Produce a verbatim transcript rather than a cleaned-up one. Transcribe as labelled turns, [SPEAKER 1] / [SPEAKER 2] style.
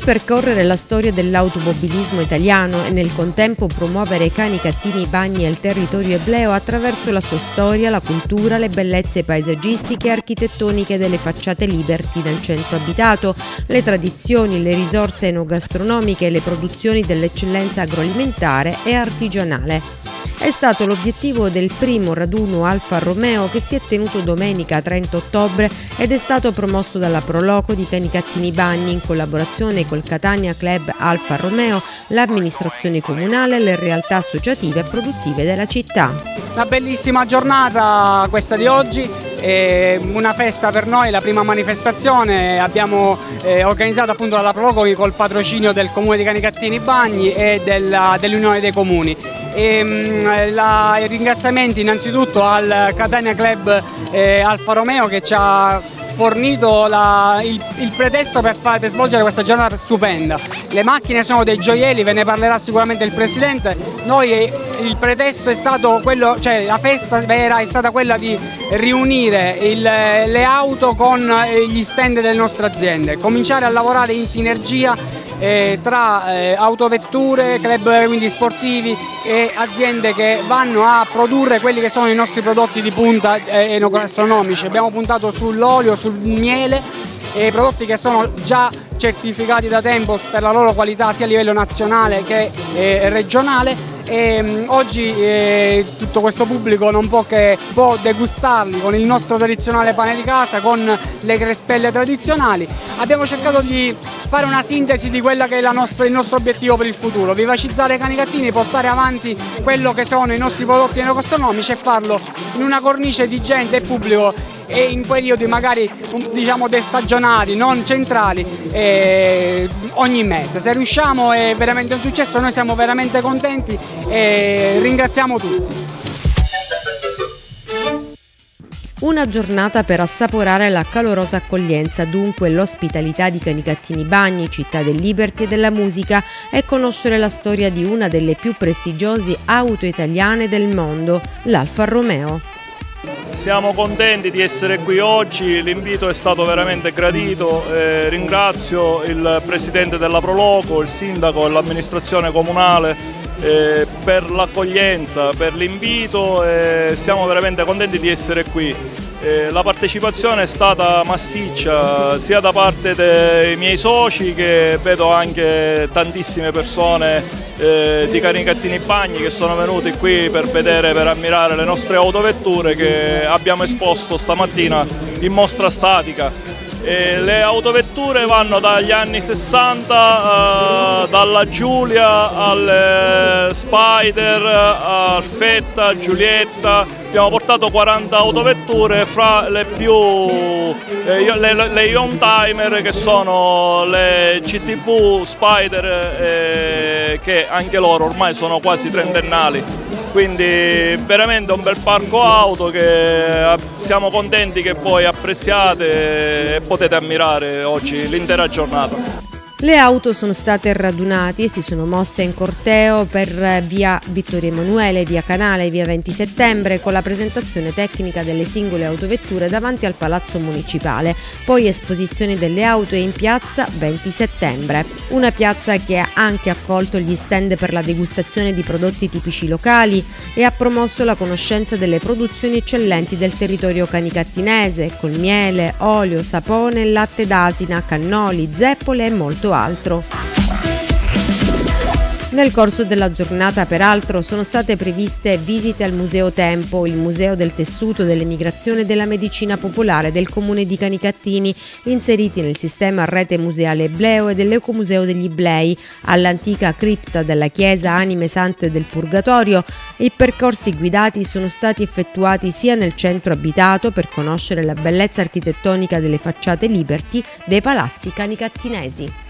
[SPEAKER 1] Ripercorrere la storia dell'automobilismo italiano e nel contempo promuovere Canicattini Bagni e il territorio ebleo attraverso la sua storia, la cultura, le bellezze paesaggistiche e architettoniche delle facciate Liberty nel centro abitato, le tradizioni, le risorse enogastronomiche e le produzioni dell'eccellenza agroalimentare e artigianale. È stato l'obiettivo del primo raduno Alfa Romeo che si è tenuto domenica trenta ottobre ed è stato promosso dalla Proloco di Canicattini Bagni in collaborazione col Catania Club Alfa Romeo, l'amministrazione comunale e le realtà associative e produttive della città.
[SPEAKER 2] Una bellissima giornata questa di oggi, è una festa per noi, la prima manifestazione, abbiamo eh, organizzato appunto dalla Proloco col patrocinio del Comune di Canicattini Bagni e dell'Unione dei Comuni. E, mh, la, i ringraziamenti innanzitutto al Catania Club eh, Alfa Romeo che ci ha fornito la, il, il pretesto per, far, per svolgere questa giornata stupenda. Le macchine sono dei gioielli, ve ne parlerà sicuramente il Presidente. Noi il pretesto è stato quello, cioè la festa vera è stata quella di riunire il, le auto con gli stand delle nostre aziende, cominciare a lavorare in sinergia Eh, tra eh, autovetture, club quindi sportivi e aziende che vanno a produrre quelli che sono i nostri prodotti di punta eh, enogastronomici. Abbiamo puntato sull'olio, sul miele, eh, prodotti che sono già certificati da tempo per la loro qualità sia a livello nazionale che eh, regionale. E, um, oggi eh, tutto questo pubblico non può che può degustarli con il nostro tradizionale pane di casa, con le crespelle tradizionali. Abbiamo cercato di fare una sintesi di quella che è la nostra, il nostro obiettivo per il futuro: vivacizzare Canicattini, portare avanti quello che sono i nostri prodotti enogastronomici e farlo in una cornice di gente e pubblico e in periodi magari diciamo destagionali, non centrali, eh, ogni mese. Se riusciamo è veramente un successo, noi siamo veramente contenti e ringraziamo tutti.
[SPEAKER 1] Una giornata per assaporare la calorosa accoglienza, dunque l'ospitalità di Canicattini Bagni, città del Liberty e della musica, e conoscere la storia di una delle più prestigiose auto italiane del mondo, l'Alfa Romeo.
[SPEAKER 3] Siamo contenti di essere qui oggi, l'invito è stato veramente gradito, eh, ringrazio il Presidente della Proloco, il Sindaco e l'amministrazione comunale eh, per l'accoglienza, per l'invito, eh, siamo veramente contenti di essere qui. Eh, la partecipazione è stata massiccia sia da parte dei miei soci, che vedo anche tantissime persone eh, di Canicattini Bagni che sono venuti qui per vedere, per ammirare le nostre autovetture che abbiamo esposto stamattina in mostra statica. E le autovetture vanno dagli anni sessanta, eh, dalla Giulia al Spider, al Fetta, Giulietta. Abbiamo portato quaranta autovetture, fra le più eh, le, le Young Timer, che sono le C T V Spider, eh, che anche loro ormai sono quasi trentennali. Quindi veramente un bel parco auto che siamo contenti che voi apprezziate e potete ammirare oggi l'intera giornata.
[SPEAKER 1] Le auto sono state radunate e si sono mosse in corteo per via Vittorio Emanuele, via Canale e via venti settembre, con la presentazione tecnica delle singole autovetture davanti al Palazzo Municipale, poi esposizione delle auto in piazza venti settembre. Una piazza che ha anche accolto gli stand per la degustazione di prodotti tipici locali e ha promosso la conoscenza delle produzioni eccellenti del territorio canicattinese, col miele, olio, sapone, latte d'asina, cannoli, zeppole e molto altro. Nel corso della giornata, peraltro, sono state previste visite al Museo Tempo, il Museo del Tessuto, dell'Emigrazione e della Medicina Popolare del Comune di Canicattini, inseriti nel sistema Rete Museale Ebleo e dell'Ecomuseo degli Iblei, all'antica cripta della chiesa Anime Sante del Purgatorio. I percorsi guidati sono stati effettuati sia nel centro abitato per conoscere la bellezza architettonica delle facciate Liberty dei palazzi canicattinesi.